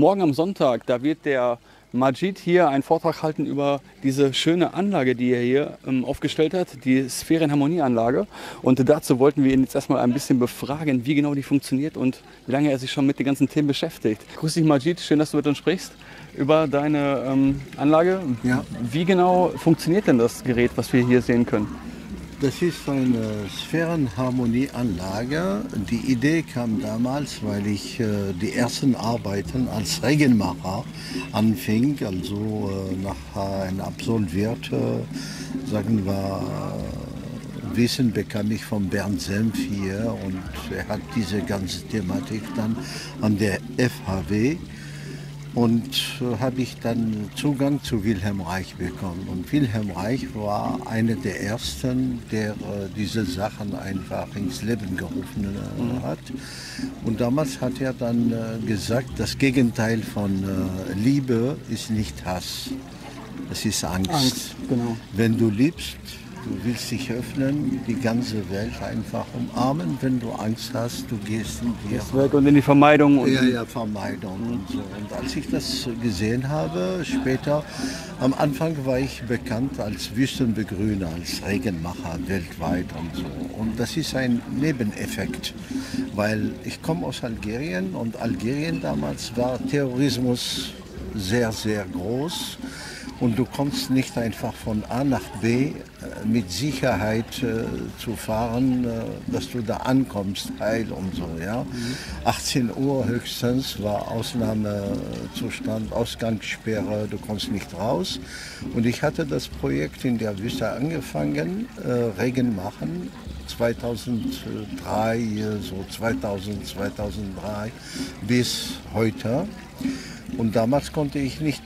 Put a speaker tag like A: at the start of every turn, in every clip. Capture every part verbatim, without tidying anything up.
A: morgen am Sonntag, da wird der Majid hier einen Vortrag halten über diese schöne Anlage, die er hier ähm, aufgestellt hat, die Sphärenharmonieanlage. Und dazu wollten wir ihn jetzt erstmal ein bisschen befragen, wie genau die funktioniert und wie lange er sich schon mit den ganzen Themen beschäftigt. Grüß dich, Majid, schön, dass du mit uns sprichst über deine ähm, Anlage.
B: Ja.
A: Wie genau funktioniert denn das Gerät, was wir hier sehen können?
B: Das ist eine Sphärenharmonieanlage. Die Idee kam damals, weil ich äh, die ersten Arbeiten als Regenmacher anfing. Also äh, nach einem absolviert, äh, sagen wir, äh, Wissen bekam ich von Bernd Senf hier und er hat diese ganze Thematik dann an der F H W. Und äh, habe ich dann Zugang zu Wilhelm Reich bekommen. Und Wilhelm Reich war einer der ersten, der äh, diese Sachen einfach ins Leben gerufen äh, hat. Und damals hat er dann äh, gesagt, das Gegenteil von äh, Liebe ist nicht Hass, es ist Angst.
A: Angst, genau.
B: Wenn du liebst, du willst dich öffnen, die ganze Welt einfach umarmen. Wenn du Angst hast, du gehst in die
A: weg und in die Vermeidung. Und
B: ja, ja, Vermeidung und so. Und als ich das gesehen habe, später, am Anfang war ich bekannt als Wüstenbegrüner, als Regenmacher weltweit und so. Und das ist ein Nebeneffekt, weil ich komme aus Algerien und Algerien damals war Terrorismus sehr, sehr groß. Und du kommst nicht einfach von A nach B äh, mit Sicherheit äh, zu fahren, äh, dass du da ankommst, heil und so. Ja? Mhm. achtzehn Uhr höchstens war Ausnahmezustand, Ausgangssperre, du kommst nicht raus. Und ich hatte das Projekt in der Wüste angefangen, äh, Regen machen, zweitausenddrei, so zweitausend, zweitausenddrei bis heute. Und damals konnte ich nicht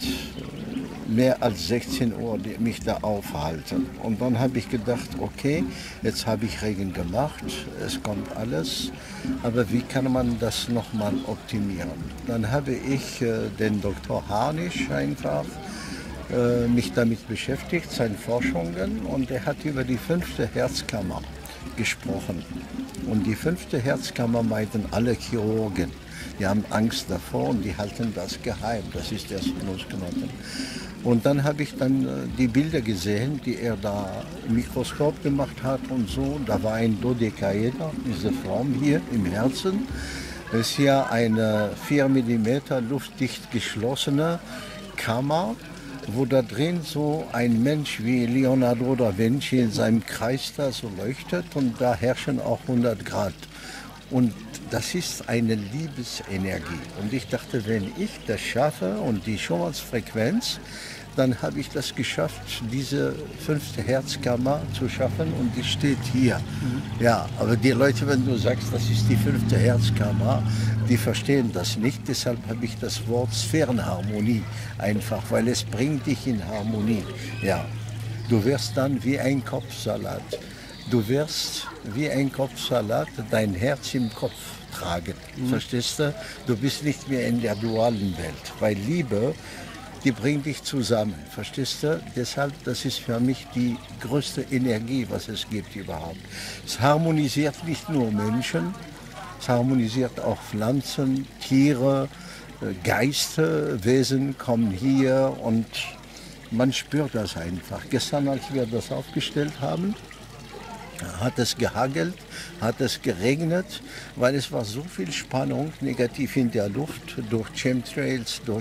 B: mehr als sechzehn Uhr mich da aufhalten. Und dann habe ich gedacht, okay, jetzt habe ich Regen gemacht, es kommt alles, aber wie kann man das nochmal optimieren? Dann habe ich äh, den Doktor Harnisch einfach äh, mich damit beschäftigt, seine Forschungen, und er hat über die fünfte Herzkammer gesprochen. Und die fünfte Herzkammer meinten alle Chirurgen. Die haben Angst davor und die halten das geheim. Das ist der Sinusknoten. Und dann habe ich dann äh, die Bilder gesehen, die er da im Mikroskop gemacht hat und so. Da war ein Dodekaeder, diese Form hier im Herzen. Das ist hier eine vier Millimeter luftdicht geschlossene Kammer, wo da drin so ein Mensch wie Leonardo da Vinci in seinem Kreis da so leuchtet und da herrschen auch hundert Grad. Und das ist eine Liebesenergie. Und ich dachte, wenn ich das schaffe und die Schumannsfrequenz, dann habe ich das geschafft, diese fünfte Herzkammer zu schaffen und die steht hier. Mhm. Ja, aber die Leute, wenn du sagst, das ist die fünfte Herzkammer, die verstehen das nicht. Deshalb habe ich das Wort Sphärenharmonie einfach, weil es bringt dich in Harmonie. Ja, du wirst dann wie ein Kopfsalat. Du wirst wie ein Kopfsalat dein Herz im Kopf tragen. Mhm. Verstehst du? Du bist nicht mehr in der dualen Welt, weil Liebe, die bringt dich zusammen. Verstehst du? Deshalb, das ist für mich die größte Energie, was es gibt überhaupt. Es harmonisiert nicht nur Menschen, es harmonisiert auch Pflanzen, Tiere, Geister, Wesen kommen hier und man spürt das einfach. Gestern, als wir das aufgestellt haben, hat es gehagelt, hat es geregnet, weil es war so viel Spannung negativ in der Luft durch Chemtrails, durch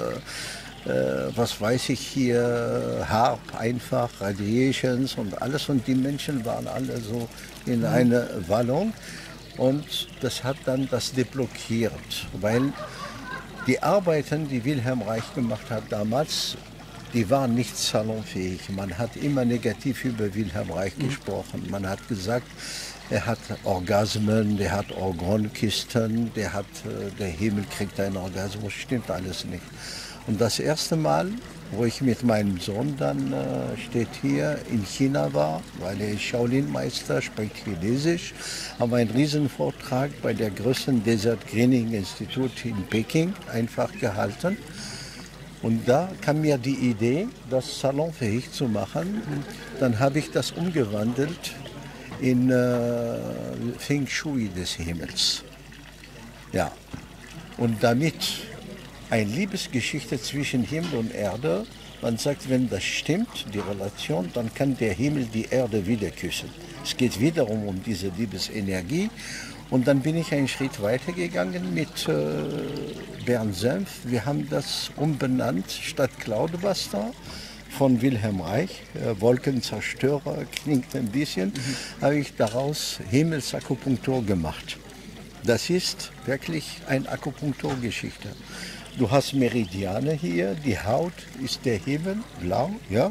B: äh, äh, was weiß ich hier, H A A R P einfach, Radiations und alles, und die Menschen waren alle so in einer Wallung und das hat dann das deblockiert, weil die Arbeiten, die Wilhelm Reich gemacht hat damals, die waren nicht salonfähig. Man hat immer negativ über Wilhelm Reich mhm. gesprochen. Man hat gesagt, er hat Orgasmen, der hat Organkisten, der, hat, der Himmel kriegt einen Orgasmus. Stimmt alles nicht. Und das erste Mal, wo ich mit meinem Sohn dann, äh, steht hier, in China war, weil er ist Shaolin-Meister, spricht Chinesisch, haben einen Riesenvortrag bei der größten Desert Greening Institut in Peking einfach gehalten. Und da kam mir die Idee, das salonfähig zu machen. Dann habe ich das umgewandelt in äh, Feng Shui des Himmels. Ja. Und damit eine Liebesgeschichte zwischen Himmel und Erde. Man sagt, wenn das stimmt, die Relation, dann kann der Himmel die Erde wieder küssen. Es geht wiederum um diese Liebesenergie. Und dann bin ich einen Schritt weiter gegangen mit äh, Bernd Senf. Wir haben das umbenannt, statt Cloudbuster von Wilhelm Reich, äh, Wolkenzerstörer, klingt ein bisschen, mhm. habe ich daraus Himmelsakupunktur gemacht. Das ist wirklich eine Akupunkturgeschichte. Du hast Meridiane hier, die Haut ist der Himmel, blau, ja.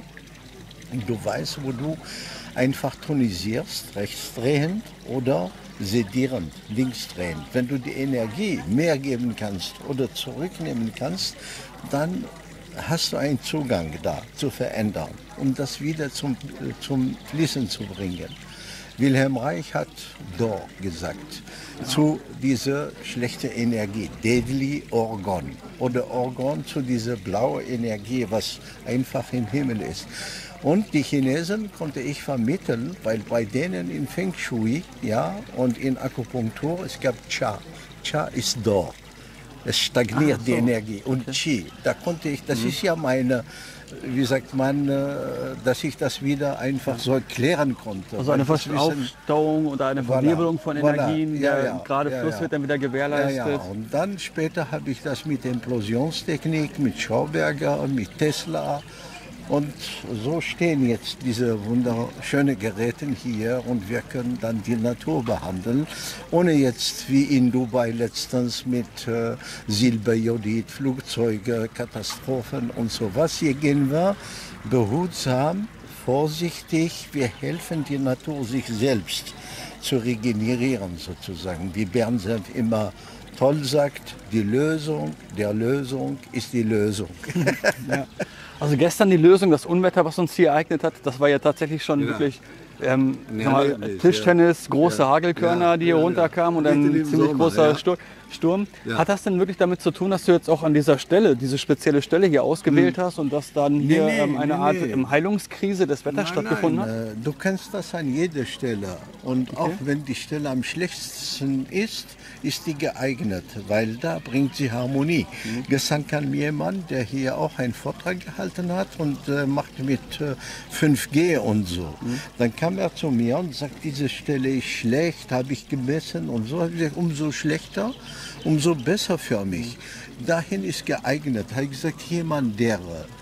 B: Und du weißt, wo du einfach tonisierst, rechtsdrehend oder sedierend, linksdrehend. Wenn du die Energie mehr geben kannst oder zurücknehmen kannst, dann hast du einen Zugang da zu verändern, um das wieder zum, zum Fließen zu bringen. Wilhelm Reich hat Dor gesagt, zu dieser schlechten Energie, Deadly Orgon. Oder Orgon zu dieser blauen Energie, was einfach im Himmel ist. Und die Chinesen konnte ich vermitteln, weil bei denen in Feng Shui, ja, und in Akupunktur, es gab Cha. Cha ist Dor. Es stagniert ah, so. Die Energie. Und okay. Qi, da konnte ich, das mhm. ist ja meine, wie sagt man, dass ich das wieder einfach so erklären konnte.
A: Also eine Aufstauung oder eine Verwirbelung voilà, von Energien, voilà. Ja, der ja, gerade ja, Fluss ja. wird dann wieder gewährleistet. Ja, ja.
B: Und dann später habe ich das mit Implosionstechnik, mit Schauberger, mit Tesla. Und so stehen jetzt diese wunderschönen Geräte hier und wir können dann die Natur behandeln, ohne jetzt wie in Dubai letztens mit äh, Silberjodid, Flugzeuge, Katastrophen und so was. Hier gehen wir behutsam, vorsichtig, wir helfen die Natur sich selbst zu regenerieren sozusagen. Wie Bernd Senf immer toll sagt, die Lösung der Lösung ist die Lösung.
A: Ja. Also gestern die Lösung, das Unwetter, was uns hier ereignet hat, das war ja tatsächlich schon ja. wirklich ähm, ja, mal, Tischtennis, ja. große ja. Hagelkörner, die hier ja, runterkamen und ein ziemlich Sommer, großer ja. Sturm. Ja. Hat das denn wirklich damit zu tun, dass du jetzt auch an dieser Stelle, diese spezielle Stelle hier ausgewählt hm. hast und dass dann hier nee, nee, ähm, eine nee, Art nee. Heilungskrise des Wetters nein, stattgefunden
B: nein,
A: hat?
B: Du kannst das an jeder Stelle und okay. auch wenn die Stelle am schlechtesten ist, ist die geeignet, weil da bringt sie Harmonie. Mhm. Gestern kam jemand, der hier auch einen Vortrag gehalten hat und äh, macht mit äh, fünf G und so. Mhm. Dann kam er zu mir und sagt, diese Stelle ist schlecht, habe ich gemessen und so. Habe ich gesagt, umso schlechter, umso besser für mich. Mhm. Dahin ist geeignet. Habe ich gesagt, jemand, der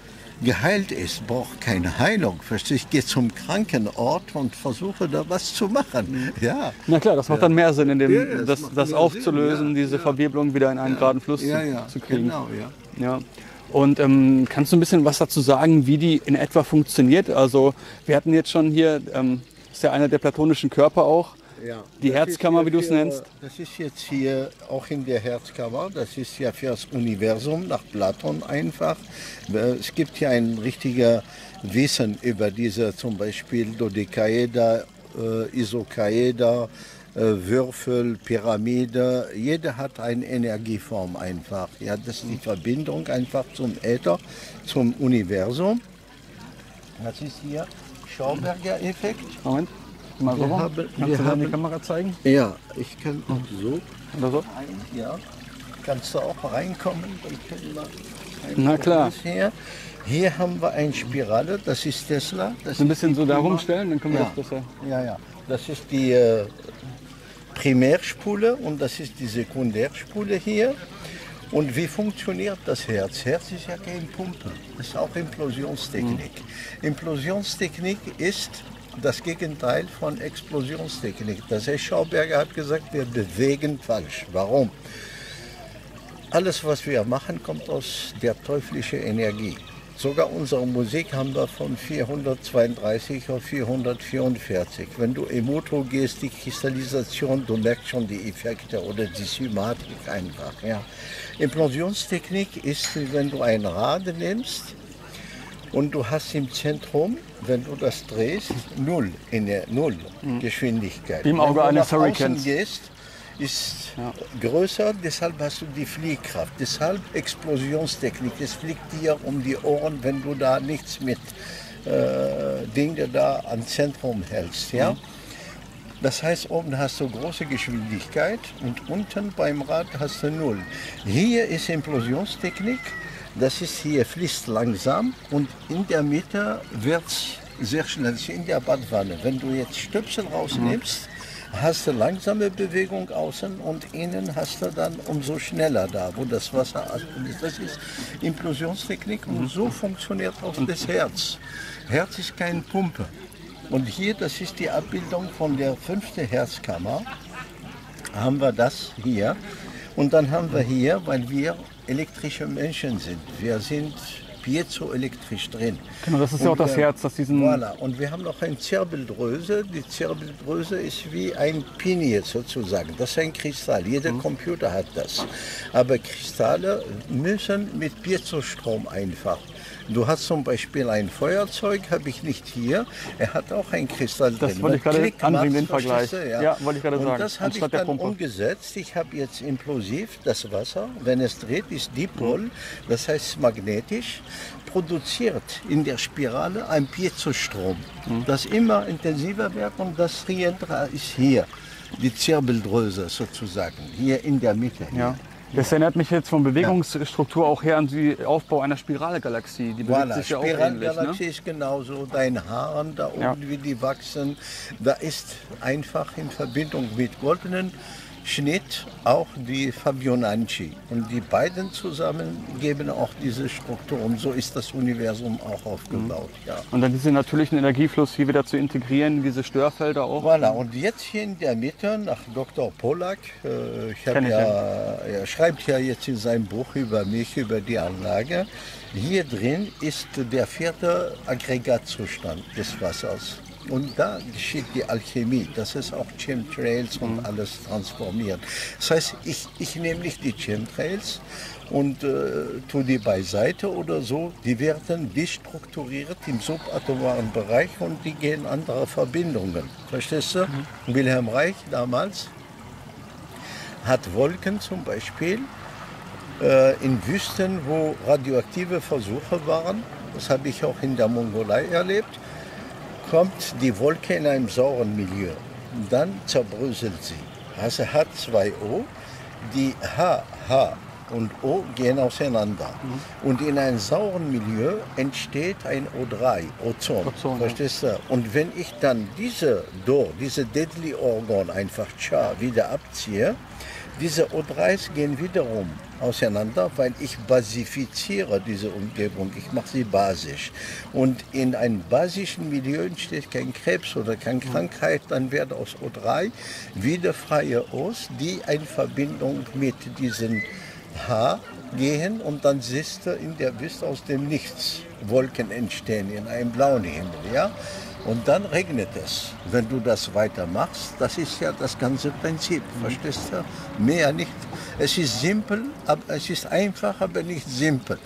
B: geheilt ist, braucht keine Heilung. Verstehe ich, gehe zum Krankenort und versuche da was zu machen. Ja.
A: Na klar, das macht dann mehr Sinn, in dem, ja, ja, das, das, das aufzulösen, ja, diese ja. Verwirbelung wieder in einen ja. geraden Fluss
B: ja, ja.
A: zu kriegen.
B: Genau, ja.
A: Ja. Und ähm, kannst du ein bisschen was dazu sagen, wie die in etwa funktioniert? Also wir hatten jetzt schon hier, ähm, ist ja einer der platonischen Körper auch, ja, die Herzkammer, wie du es nennst.
B: Das ist jetzt hier auch in der Herzkammer. Das ist ja für das Universum nach Platon einfach. Es gibt hier ein richtiger Wissen über diese zum Beispiel Dodekaeder, äh, Isokaeder, äh, Würfel, Pyramide. Jeder hat eine Energieform einfach. Ja, das ist die Verbindung einfach zum Äther, zum Universum. Das ist hier Schauberger-Effekt.
A: Moment. Mal so, haben, kannst du haben, die Kamera zeigen?
B: Ja, ich kann auch so.
A: Oder so?
B: Ja, kannst du auch reinkommen. Dann können wir
A: Na klar.
B: Hier. hier haben wir eine Spirale, das ist Tesla. Das
A: ein bisschen so da rumstellen, dann können wir
B: ja.
A: das besser.
B: Ja, ja. Das ist die äh, Primärspule und das ist die Sekundärspule hier. Und wie funktioniert das Herz? Herz ist ja kein Pumpen, das ist auch Implosionstechnik. Mhm. Implosionstechnik ist das Gegenteil von Explosionstechnik. Das Herr Schauberger hat gesagt, wir bewegen falsch. Warum? Alles, was wir machen, kommt aus der teuflischen Energie. Sogar unsere Musik haben wir von vierhundertzweiunddreißig auf vierhundertvierundvierzig. Wenn du im Motor gehst, die Kristallisation, du merkst schon die Effekte oder die Symatik einfach. Ja. Implosionstechnik ist, wenn du ein Rad nimmst, und du hast im Zentrum, wenn du das drehst, null in der Null mhm. Geschwindigkeit.
A: Wie im Auge eines Hurrikans.
B: Wenn du nach außen gehst, ist ja. größer, deshalb hast du die Fliehkraft. Deshalb Explosionstechnik. Es fliegt dir um die Ohren, wenn du da nichts mit äh, Dingen da am Zentrum hältst. Ja? Mhm. Das heißt, oben hast du große Geschwindigkeit und unten beim Rad hast du null. Hier ist Implosionstechnik. Das ist hier fließt langsam und in der Mitte wird es sehr schnell. Das ist in der Badwanne. Wenn du jetzt Stöpsel rausnimmst, hast du langsame Bewegung außen und innen hast du dann umso schneller da, wo das Wasser ist. Das ist Implosionstechnik und so funktioniert auch das Herz. Herz ist keine Pumpe. Und hier, das ist die Abbildung von der fünften Herzkammer, haben wir das hier. Und dann haben wir hier, weil wir elektrische Menschen sind, wir sind piezoelektrisch drin.
A: Genau, das ist ja auch das Herz, das diesen...
B: Voilà. Und wir haben noch eine Zirbeldrüse. Die Zirbeldrüse ist wie ein Pinier sozusagen. Das ist ein Kristall. Jeder mhm. Computer hat das. Aber Kristalle müssen mit Piezostrom einfach. Du hast zum Beispiel ein Feuerzeug, habe ich nicht hier. Er hat auch ein Kristall drin.
A: Das wollte ich gerade anbringen, den Vergleich.
B: Ja.
A: ja, wollte ich gerade sagen.
B: Und das habe ich dann umgesetzt. Ich habe jetzt implosiv das Wasser, wenn es dreht, ist Dipol, das heißt magnetisch, produziert in der Spirale ein Piezostrom, mhm. das immer intensiver wird und das Trientra ist hier, die Zirbeldrüse sozusagen, hier in der Mitte.
A: Ja. Das erinnert mich jetzt von Bewegungsstruktur auch her an den Aufbau einer Spiralgalaxie. Die bewegt
B: voilà,
A: sich ja auch
B: Spiralgalaxie
A: ähnlich,
B: ist genauso, deine Haaren da oben, ja. wie die wachsen, da ist einfach in Verbindung mit goldenen Schnitt auch die Fibonacci. Und die beiden zusammen geben auch diese Struktur. Und so ist das Universum auch aufgebaut. Mhm. Ja.
A: Und dann diesen natürlichen Energiefluss hier wieder zu integrieren, diese Störfelder auch.
B: Voilà. Und jetzt hier in der Mitte, nach Doktor Pollack, äh, ich hab ja, er schreibt ja jetzt in seinem Buch über mich, über die Anlage. Hier drin ist der vierte Aggregatzustand des Wassers. Und da geschieht die Alchemie, das ist auch Chemtrails und mhm. alles transformiert. Das heißt, ich, ich nehme nicht die Chemtrails und äh, tue die beiseite oder so. Die werden destrukturiert im subatomaren Bereich und die gehen andere Verbindungen. Verstehst du? Mhm. Wilhelm Reich damals hat Wolken zum Beispiel äh, in Wüsten, wo radioaktive Versuche waren. Das habe ich auch in der Mongolei erlebt. Kommt die Wolke in einem sauren Milieu, dann zerbröselt sie. Also H zwei O, die H, H und O gehen auseinander. Mhm. Und in einem sauren Milieu entsteht ein O drei, Ozon. Ozon verstehst du? Und wenn ich dann diese Do, diese Deadly Organ einfach Cha wieder abziehe, diese O dreis gehen wiederum auseinander, weil ich basifiziere diese Umgebung, ich mache sie basisch. Und in einem basischen Milieu entsteht kein Krebs oder keine Krankheit, dann werden aus O drei wieder freie O's, die in Verbindung mit diesen H gehen und dann siehst du in der Wüste aus dem Nichts Wolken entstehen in einem blauen Himmel. Ja? Und dann regnet es. Wenn du das weitermachst, das ist ja das ganze Prinzip, verstehst du? Mehr nicht. Es ist simpel, aber es ist einfach, aber nicht simpel.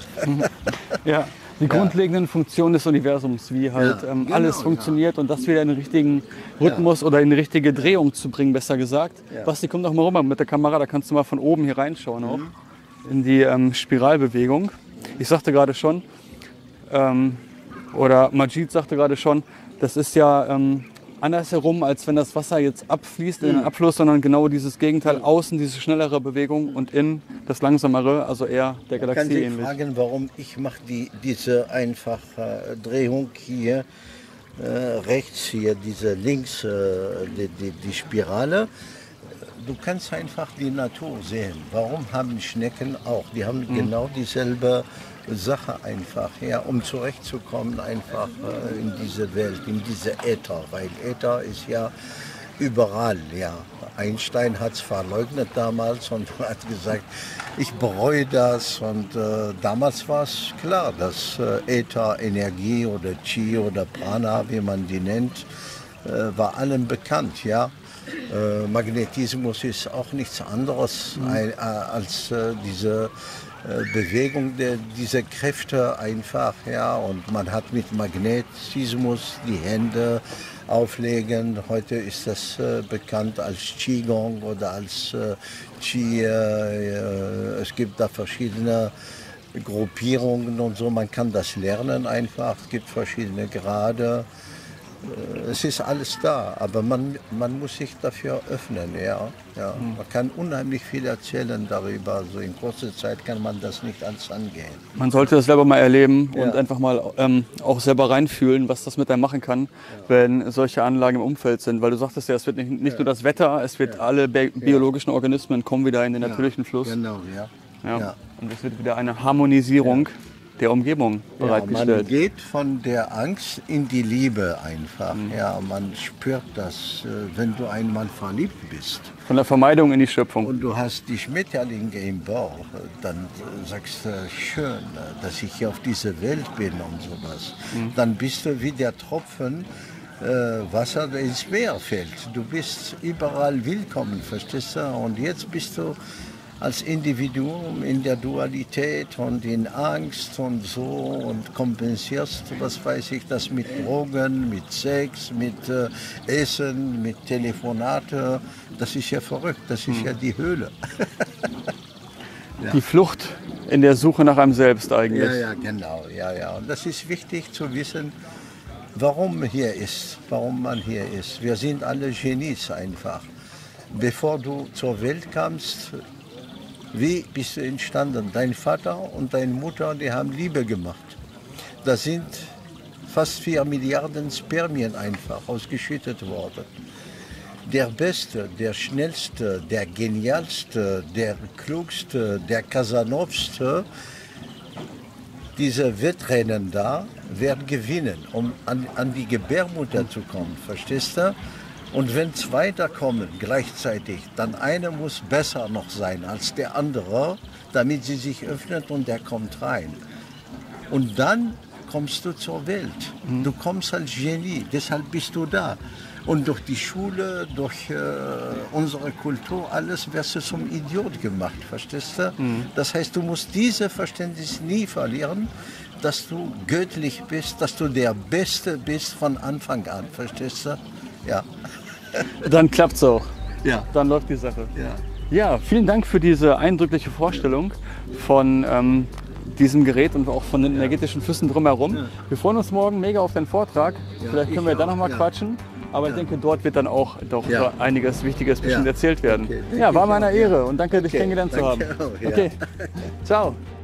A: Ja, die ja. grundlegenden Funktionen des Universums, wie halt ja, ähm, genau, alles funktioniert ja. und das wieder in den richtigen Rhythmus ja. oder in die richtige Drehung zu bringen, besser gesagt. Ja. Basti, komm doch mal rüber mit der Kamera, da kannst du mal von oben hier reinschauen, auch mhm. in die ähm, Spiralbewegung. Ich sagte gerade schon, ähm, oder Majid sagte gerade schon, das ist ja ähm, andersherum, als wenn das Wasser jetzt abfließt in den Abfluss, sondern genau dieses Gegenteil, außen diese schnellere Bewegung und innen das langsamere, also eher der Galaxie ähnlich.
B: Ich kann Sie fragen, warum ich mache die, diese einfache Drehung hier, äh, rechts hier, diese links, äh, die, die, die Spirale. Du kannst einfach die Natur sehen. Warum haben Schnecken auch? Die haben mhm. genau dieselbe Sache einfach, ja, um zurechtzukommen einfach äh, in diese Welt, in diese Äther, weil Äther ist ja überall, ja. Einstein hat es verleugnet damals und hat gesagt, ich bereue das und äh, damals war es klar, dass äh, Äther, Energie oder Chi oder Prana, wie man die nennt, äh, war allen bekannt, ja. Äh, Magnetismus ist auch nichts anderes mhm. ein, äh, als äh, diese Bewegung der, dieser Kräfte einfach, ja, und man hat mit Magnetismus die Hände auflegen. Heute ist das äh, bekannt als Qigong oder als äh, Qi. Äh, es gibt da verschiedene Gruppierungen und so, man kann das lernen einfach. Es gibt verschiedene Grade. es ist alles da, aber man, man muss sich dafür öffnen. Ja? Ja. Man kann unheimlich viel erzählen darüber. So in kurzer Zeit kann man das nicht alles angehen.
A: Man sollte das selber mal erleben
B: Ja.
A: und einfach mal ähm, auch selber reinfühlen, was das mit einem machen kann, wenn solche Anlagen im Umfeld sind. Weil du sagtest ja, es wird nicht, nicht nur das Wetter, es wird alle bi biologischen Organismen kommen wieder in den natürlichen Fluss.
B: Genau, ja.
A: Ja.
B: Ja.
A: Und es wird wieder eine Harmonisierung der Umgebung
B: Ja,
A: bereitgestellt.
B: man geht von der Angst in die Liebe einfach. Ja, man spürt das, äh, wenn du einmal verliebt bist
A: Von der Vermeidung in die Schöpfung.
B: und du hast die Schmetterlinge im Bauch, äh, dann äh, sagst du, schön, äh, dass ich hier auf dieser Welt bin und sowas. Dann bist du wie der Tropfen äh, Wasser, der ins Meer fällt. Du bist überall willkommen, verstehst du? Und jetzt bist du als Individuum in der Dualität und in Angst und so und kompensierst, was weiß ich, das mit Drogen, mit Sex, mit äh, Essen, mit Telefonate. Das ist ja verrückt, das ist ja die Höhle.
A: Die Flucht in der Suche nach einem selbst eigentlich.
B: Ja, ja, genau, ja, ja. Und das ist wichtig zu wissen, warum hier ist, warum man hier ist. Wir sind alle Genies einfach. Bevor du zur Welt kamst, wie bist du entstanden? Dein Vater und deine Mutter, die haben Liebe gemacht. Da sind fast vier Milliarden Spermien einfach ausgeschüttet worden. Der Beste, der Schnellste, der Genialste, der Klugste, der Casanovste, diese Wettrennen da, werden gewinnen, um an, an die Gebärmutter zu kommen, verstehst du? Und wenn zwei da kommen gleichzeitig, dann einer muss besser noch sein als der andere, damit sie sich öffnet und der kommt rein. Und dann kommst du zur Welt. Du kommst als Genie, deshalb bist du da. Und durch die Schule, durch äh, unsere Kultur, alles wirst du zum Idiot gemacht, verstehst du? Mhm. Das heißt, du musst dieses Verständnis nie verlieren, dass du göttlich bist, dass du der Beste bist von Anfang an, verstehst du? Ja.
A: Dann klappt's auch.
B: Ja.
A: Dann läuft die Sache.
B: Ja.
A: Ja, vielen Dank für diese eindrückliche Vorstellung von ähm, diesem Gerät und auch von den energetischen Flüssen drumherum.
B: Ja.
A: Wir freuen uns morgen mega auf den Vortrag.
B: Ja,
A: Vielleicht können wir
B: ich
A: dann
B: auch,
A: noch mal
B: ja.
A: quatschen. Aber ich
B: Ja.
A: denke, dort wird dann auch doch
B: Ja.
A: einiges Wichtiges bestimmt
B: Ja.
A: erzählt werden.
B: Okay.
A: Ja, war
B: Ich
A: meiner
B: auch, ja.
A: Ehre und danke, dich
B: Okay,
A: kennengelernt zu haben.
B: danke auch, ja.
A: Okay, ciao.